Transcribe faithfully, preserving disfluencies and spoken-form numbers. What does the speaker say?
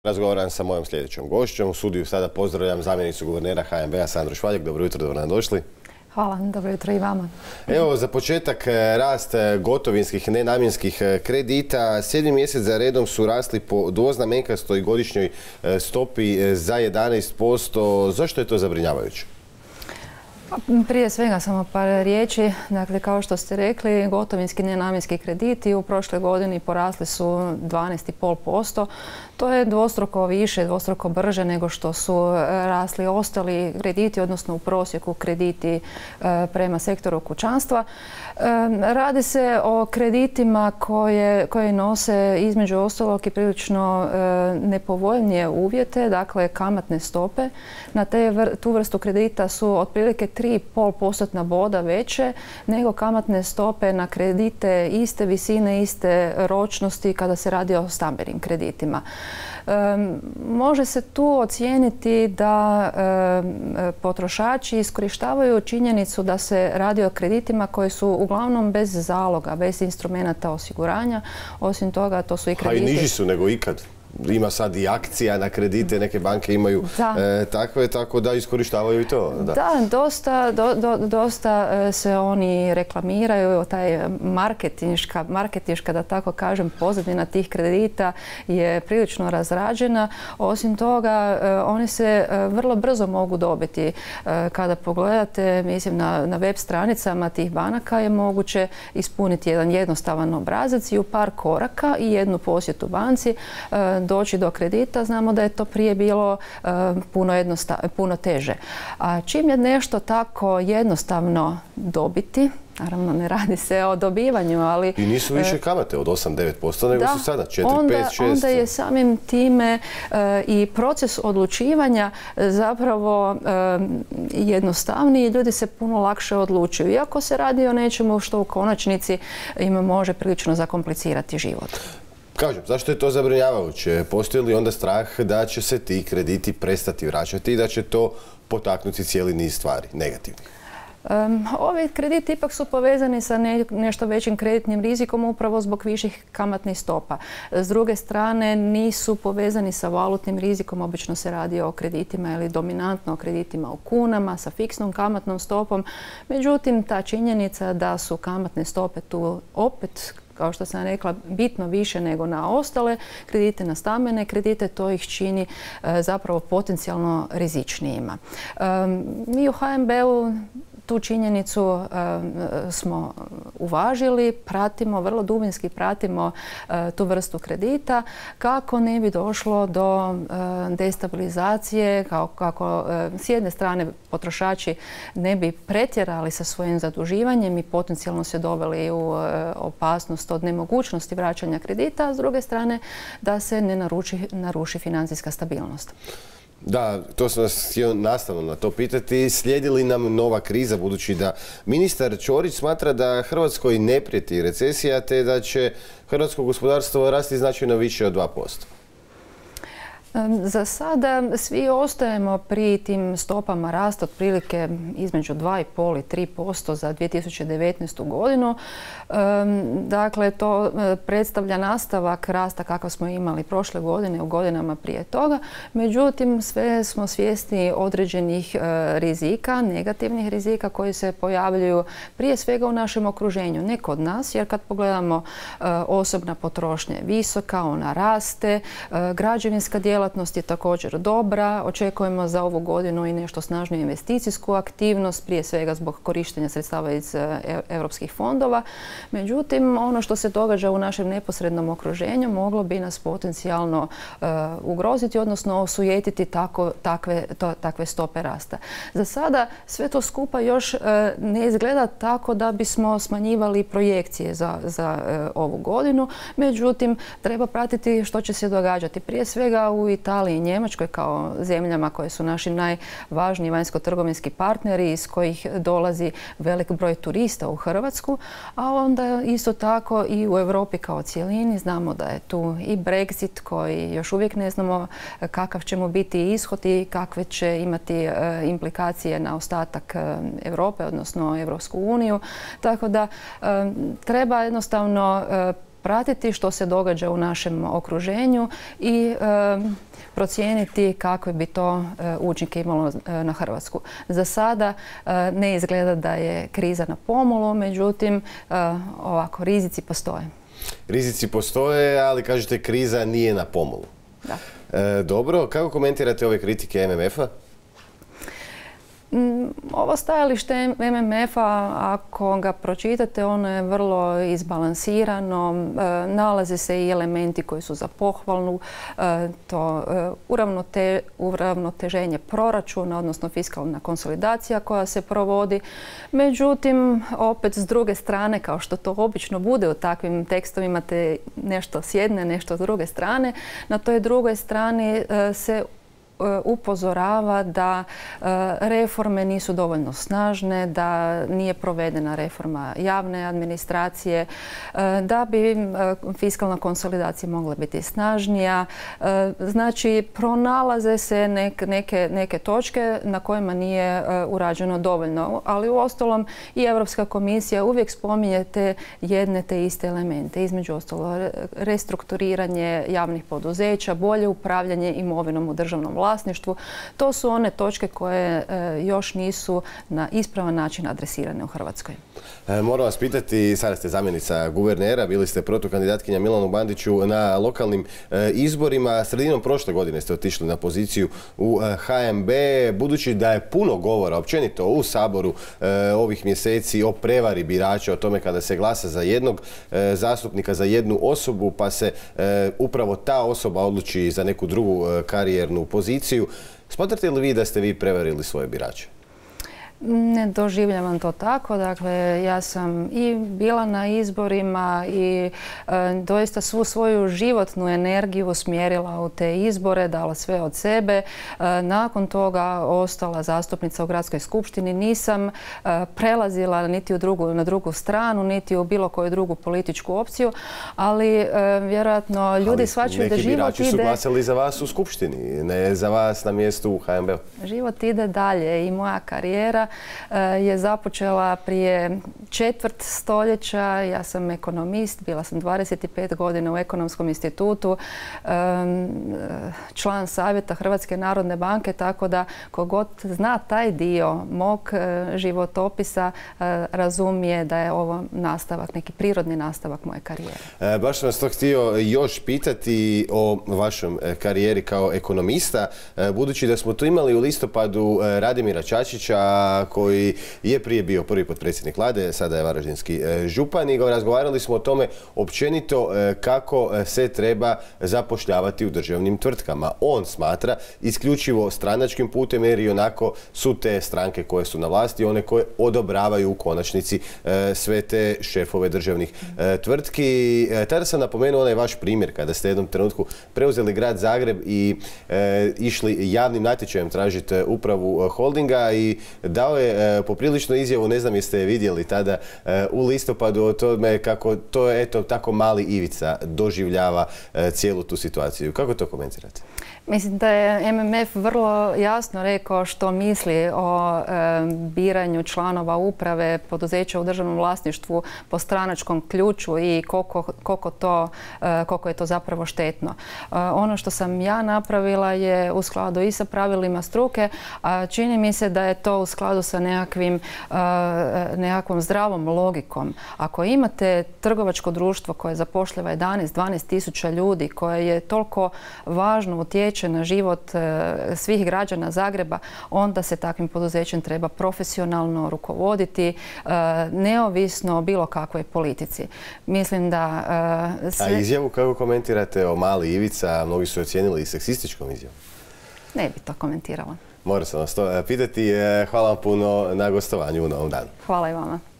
Razgovaram sa mojom sljedećom gošćom. U studiju sada pozdravljam zamjenicu guvernera H N B-a Sandru Švaljek. Dobro jutro, dobro nam došli. Hvala, dobro jutro i vama. Evo, za početak rast gotovinskih nenamjenskih kredita. Sedmi mjesec za redom su rasli po dvoznamenkastoj godišnjoj stopi za jedanaest posto. Zašto je to zabrinjavajuće? Prije svega samo par riječi. Dakle, kao što ste rekli, gotovinski nenamjenski krediti u prošloj godini porasli su dvanaest zarez pet posto. To je dvostruko više, dvostruko brže nego što su rasli ostali krediti, odnosno u prosjeku krediti prema sektoru kućanstva. Radi se o kreditima koje, koje nose između ostalog i prilično nepovoljnije uvjete, dakle kamatne stope. Na te, tu vrstu kredita su otprilike tri zarez pet postotna boda veće nego kamatne stope na kredite iste visine, iste ročnosti kada se radi o stambenim kreditima. Um, može se tu ocijeniti da um, potrošači iskorištavaju činjenicu da se radi o kreditima koji su uglavnom bez zaloga, bez instrumenata osiguranja. Osim toga, to su i krediti... A i niži su nego ikad. Ima sad i akcija na kredite, neke banke imaju e, takve, tako da iskorištavaju i to. Da, da dosta, do, do, dosta se oni reklamiraju, taj marketinška, marketinška, da tako kažem, pozadina tih kredita je prilično razrađena. Osim toga, oni se vrlo brzo mogu dobiti. Kada pogledate, mislim, na, na web stranicama tih banaka je moguće ispuniti jedan jednostavan obrazac i u par koraka i jednu posjetu banci doći do kredita. Znamo da je to prije bilo uh, puno, puno teže. A čim je nešto tako jednostavno dobiti, naravno ne radi se o dobivanju, ali... I nisu više kamate od osam do devet posto, nego da, su sada četiri, pet, šest. Onda je samim time uh, i proces odlučivanja zapravo uh, jednostavniji i ljudi se puno lakše odlučuju. Iako se radi o nečemu što u konačnici im može prilično zakomplicirati život. Kažem, zašto je to zabrinjavajuće? Postoji li onda strah da će se ti krediti prestati vraćati i da će to potaknuti cijeli niz stvari, negativnih? Um, ovi krediti ipak su povezani sa ne, nešto većim kreditnim rizikom upravo zbog viših kamatnih stopa. S druge strane, nisu povezani sa valutnim rizikom. Obično se radi o kreditima ili dominantno o kreditima u kunama sa fiksnom kamatnom stopom. Međutim, ta činjenica da su kamatne stope tu opet, kao što sam rekla, bitno više nego na ostale kredite, na stambene kredite, to ih čini e, zapravo potencijalno rizičnijima. E, mi u H N B-u tu činjenicu e, smo uvažili, pratimo, vrlo dubinski pratimo e, tu vrstu kredita kako ne bi došlo do e, destabilizacije, kao, kako e, s jedne strane potrošači ne bi pretjerali sa svojim zaduživanjem i potencijalno se doveli u e, opasnost od nemogućnosti vraćanja kredita, a s druge strane da se ne naruči, naruši financijska stabilnost. Da, to sam vas htio nastavno na to pitati. Slijedi li nam nova kriza, budući da ministar Ćorić smatra da Hrvatskoj ne prijeti recesija, te da će hrvatsko gospodarstvo rasti značajno više od dva posto? Za sada svi ostajemo pri tim stopama rasta otprilike između dva zarez pet i tri posto za dvije tisuće devetnaestu. godinu. Dakle, to predstavlja nastavak rasta kakav smo imali prošle godine u godinama prije toga. Međutim, sve smo svjesni određenih rizika, negativnih rizika koji se pojavljuju prije svega u našem okruženju. Ne kod nas, jer kad pogledamo osobna potrošnja je visoka, ona raste, građevinska djelatnost je također dobra. Očekujemo za ovu godinu i nešto snažniju investicijsku aktivnost, prije svega zbog korištenja sredstava iz europskih fondova. Međutim, ono što se događa u našem neposrednom okruženju moglo bi nas potencijalno uh, ugroziti, odnosno osujetiti tako, takve, to, takve stope rasta. Za sada sve to skupa još uh, ne izgleda tako da bismo smanjivali projekcije za, za uh, ovu godinu. Međutim, treba pratiti što će se događati. Prije svega u Italiji i Njemačkoj kao zemljama koje su naši najvažniji vanjsko-trgovinski partneri iz kojih dolazi velik broj turista u Hrvatsku, a onda isto tako i u Europi kao cijelini. Znamo da je tu i Brexit koji još uvijek ne znamo kakav će mu biti ishod i kakve će imati implikacije na ostatak Europe, odnosno Europsku uniju. Tako da treba jednostavno pratiti što se događa u našem okruženju i procijeniti kakve bi to učinke imalo na Hrvatsku. Za sada ne izgleda da je kriza na pomolu, međutim ovako rizici postoje. Rizici postoje, ali kažete kriza nije na pomolu. Da. E, dobro, kako komentirate ove kritike M M F-a? Ovo stajalište M M F-a, ako ga pročitate, ono je vrlo izbalansirano. Nalaze se i elementi koji su za pohvalnu. To uravnote, uravnoteženje proračuna, odnosno fiskalna konsolidacija koja se provodi. Međutim, opet s druge strane, kao što to obično bude u takvim tekstovima, imate nešto s jedne, nešto s druge strane. Na toj drugoj strani se upozorava da reforme nisu dovoljno snažne, da nije provedena reforma javne administracije, da bi fiskalna konsolidacija mogla biti snažnija. Znači, pronalaze se neke, neke točke na kojima nije urađeno dovoljno. Ali uostalom i Europska komisija uvijek spominje te jedne te iste elemente. Između ostalo restrukturiranje javnih poduzeća, bolje upravljanje imovinom u državnom vlasništvu. To su one točke koje još nisu na ispravan način adresirane u Hrvatskoj. E, moram vas pitati, sada ste zamjenica guvernera, bili ste protukandidatkinja Milanu Bandiću na lokalnim e, izborima. Sredinom prošle godine ste otišli na poziciju u e, H M B. Budući da je puno govora općenito u Saboru e, ovih mjeseci o prevari birača, o tome kada se glasa za jednog e, zastupnika, za jednu osobu, pa se e, upravo ta osoba odluči za neku drugu e, karijernu poziciju. Smatrate li vi da ste vi prevarili svoje birače? Ne doživljavam to tako. Dakle, ja sam i bila na izborima i e, doista svu svoju životnu energiju usmjerila u te izbore, dala sve od sebe. E, nakon toga ostala zastupnica u Gradskoj skupštini. Nisam e, prelazila niti u drugu, na drugu stranu, niti u bilo koju drugu političku opciju, ali e, vjerojatno ljudi shvaćaju da život ide... Neki birači su glasali za vas u skupštini, ne za vas na mjestu u H M B-u. Život ide dalje i moja karijera je započela prije četvrt stoljeća. Ja sam ekonomist, bila sam dvadeset pet godina u Ekonomskom institutu, član savjeta Hrvatske narodne banke, tako da kogod zna taj dio mog životopisa razumije da je ovo nastavak, neki prirodni nastavak moje karijere. E, baš sam vas to htio još pitati o vašom karijeri kao ekonomista, budući da smo tu imali u listopadu Radimira Čačića, koji je prije bio prvi potpredsjednik vlade, sada je varaždinski župan, i razgovarali smo o tome općenito kako se treba zapošljavati u državnim tvrtkama. On smatra isključivo stranačkim putem, jer i onako su te stranke koje su na vlasti one koje odobravaju u konačnici sve te šefove državnih tvrtki. Tada sam napomenuo onaj vaš primjer kada ste jednom trenutku preuzeli grad Zagreb i išli javnim natječajem tražiti upravu holdinga, i dao je poprilično izjavu, ne znam jeste je vidjeli tada u listopadu, o tome kako to je eto tako mali Ivica doživljava cijelu tu situaciju. Kako to komentirate? Mislim da je M M F vrlo jasno rekao što misli o e, biranju članova uprave poduzeća u državnom vlasništvu po stranačkom ključu i koliko, koliko, to, e, koliko je to zapravo štetno. E, ono što sam ja napravila je u skladu i sa pravilima struke, a čini mi se da je to u skladu sa nekakvim, e, nekakvom zdravom logikom. Ako imate trgovačko društvo koje zapošljava jedanaest do dvanaest tisuća ljudi, koje je toliko važno utječe na život svih građana Zagreba, onda se takvim poduzećem treba profesionalno rukovoditi, neovisno o bilo kakvoj politici. Mislim da... Sve... A izjavu kako komentirate o mali Ivica? Mnogi su ocijenili i seksističkom izjavom. Ne bi to komentirala. Moram sam vas to pitati. Hvala vam puno na gostovanju u Novom danu. Hvala i vama.